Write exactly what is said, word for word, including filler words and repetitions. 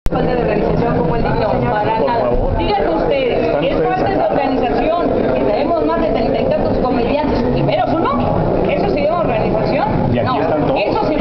falta de organización como el dijo, No, para por nada. favor. Díganme ustedes, Están es ustedes falta de organización que tenemos más de treinta y tantos comediantes. Primero, uno, ¿eso se llama organización? Y aquí no, están todos. eso se